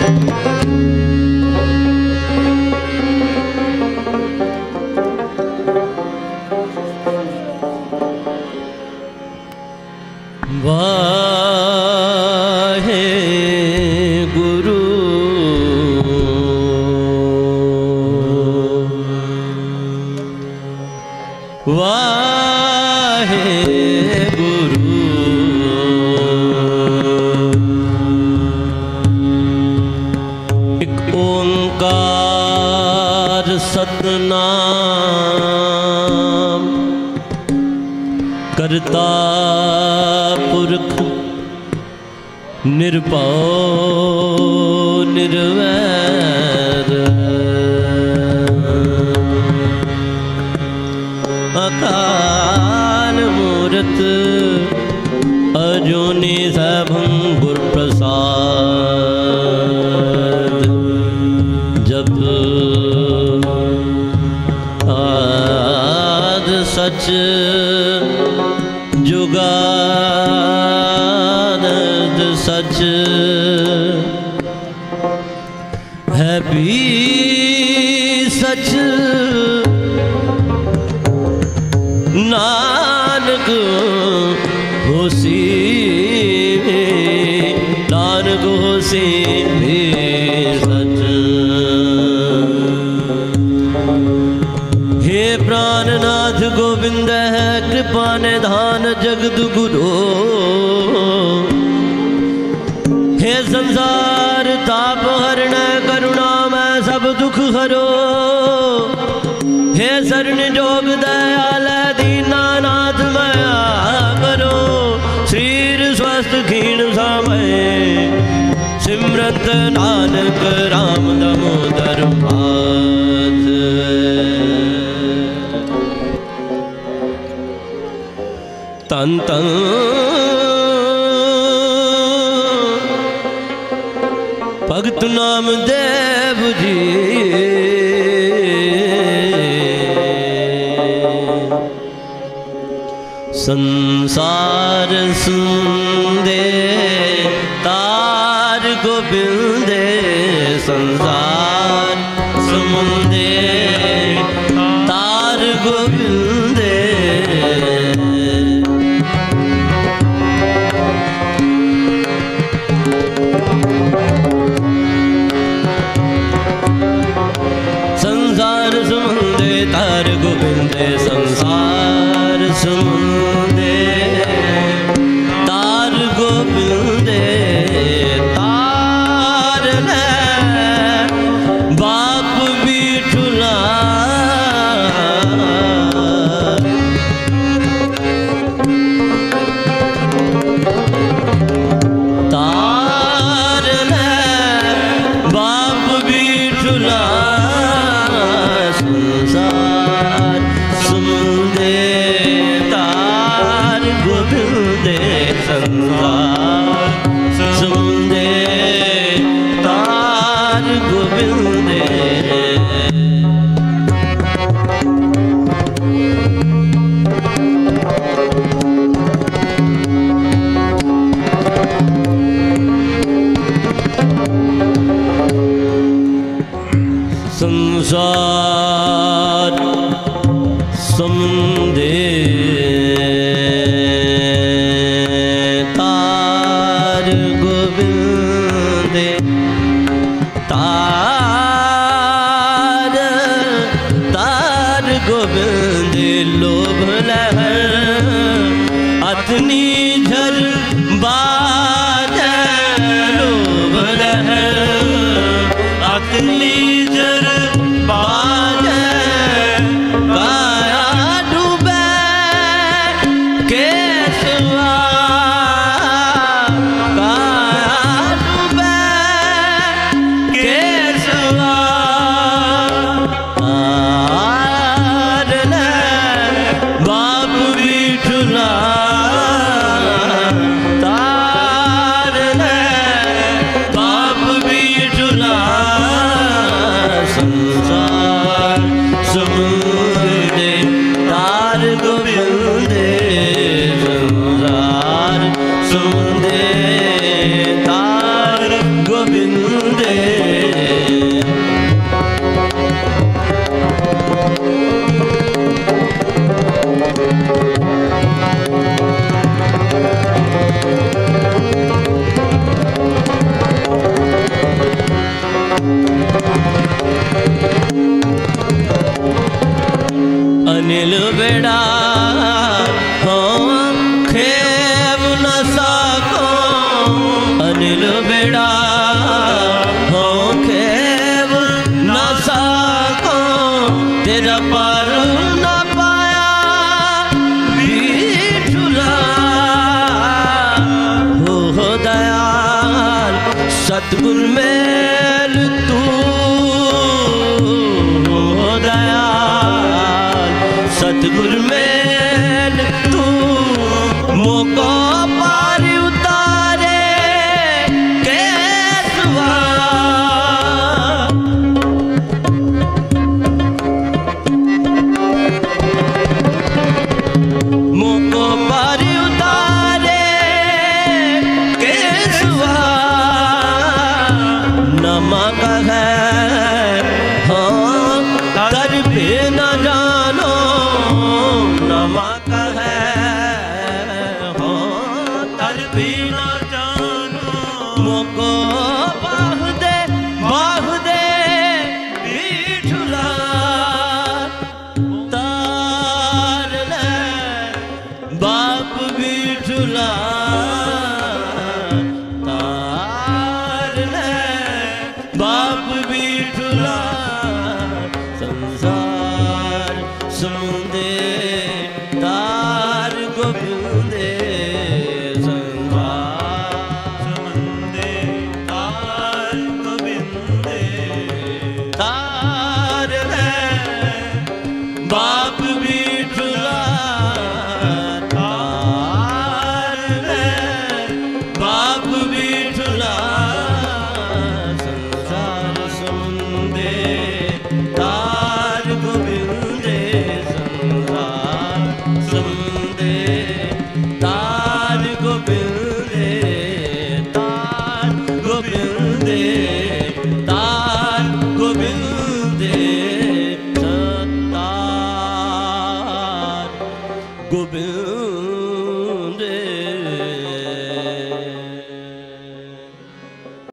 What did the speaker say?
सतनाम करता पुरख निर्भव निर्वैर अकाल मूरत अजूनी सैभं गुर प्रसाद जब आद सच जुगाद सच है भी सच नानक होसी नानक होसी भी सच। हे प्राणनाथ गोविंद है कृपा निधान जगत गुरु हे संसार ताप हरण करुणा में सब दुख हरो हे शरण जोग दयाल दीनानाथ माया करो शरीर स्वस्थ खीण समय सिमरत नानक राम दामोदर पाथ। तन तन भगत नाम देव जी संसार सुंदे तार गोबिंदे संसार सुंदे तार गोबिंदे संसार सुंदे तार गोबिंदे संसार सुंदे तार गोबिंदे तार ले बाप बिठुला तार ले बाप बिठुला संसार सुंदे तार गोबिंदे संसार सुंदे तार गोबिंदे। संसार सुंदे तार गोबिंदे तार तार गोबिंदे लोभ लहर अतनी झर बाज लोभ लहर अतनी झर बाज काया डूबे केसवा काया डूबे केसवा तार ले बाप बिठुला तार ले बाप बिठुला संसार सुंदे तार गोबिंदे संसार सुंदे तार गोबिंदे। बेड़ा हो खेव न सको तेरा पर न पाया बिठुला हो दयाल सतगुर मेल तू हो दयाल सतगुर मेल तू मोको पार उतारे केसवा मोको पार उतारे केसवा नमक है हाँ तर पे न जानो नमक है हाँ तर पे न जानो मोको